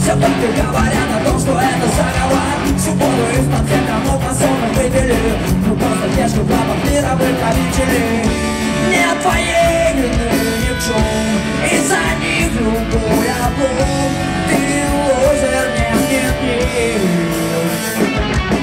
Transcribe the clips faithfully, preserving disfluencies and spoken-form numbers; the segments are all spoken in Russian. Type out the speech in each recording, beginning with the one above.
Все только говорят о том, что это заговор. Свободу из-под всех кому пособных вывели. Ну просто пешку в лапах мировых правителей. Нет твоей вины ни в чем, из-за них любой облом. Ты лузер, нет, нет, нет.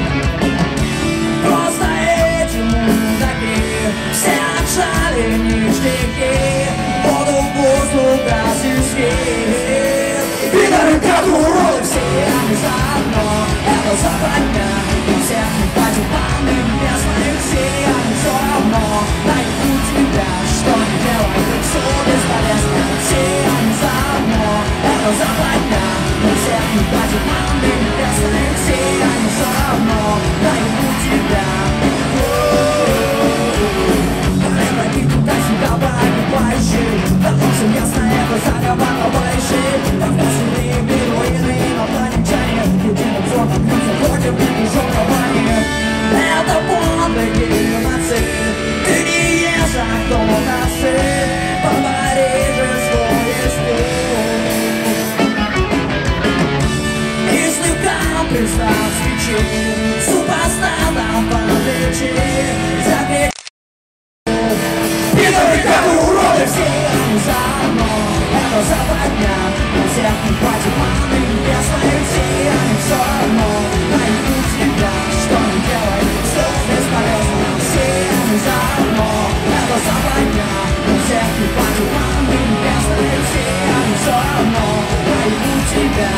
Просто эти мудаки все отжали ништяки. Воду в воздух газистей. Пидоры, как уроды, все они заодно. Это западня, но всех не хватит паны. Местные все они все равно найдут тебя, что не делай, ты все бесполезно. Все они заодно. Это западня, но всех не хватит паны. Местные все они все равно найдут тебя. Ты туда-сюда погибающий. Давно всем ясно, это заговор, товарищи. Давно бедуины на планетяне. Единым фронтом бьются против недвижимого. Это полный геноцид. Ты не ешь, а кто-то сын. Поборежешь свой стул. И слегка представь свечи. Супостатом подлечи. Закрепи. Пидоры, как уроды, все они заодно. Это западня, но всех не хватит маны. Небесные все они все равно найдут тебя, что не делай, все бесполезно. Все они заодно. Это западня, но всех не хватит маны. Небесные все они все равно найдут тебя.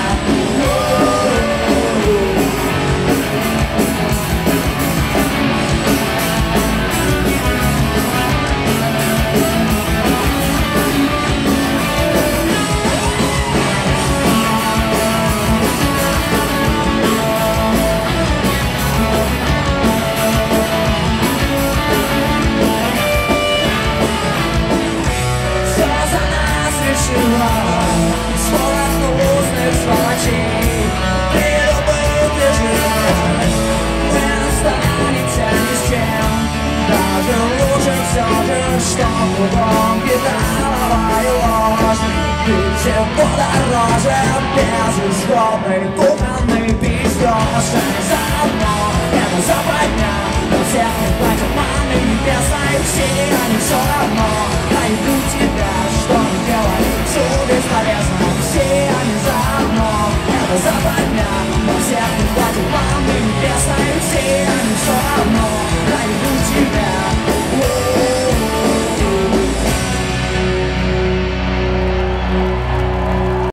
Скоро гнусных сволочей при любых движениях вы останетесь ни с чем. Даже лучше все же, что кругом гитаровая ложь. Ты всего дороже безысходный кухонный пиздеж. Заодно это западня, но всех не хватит маны небесной все.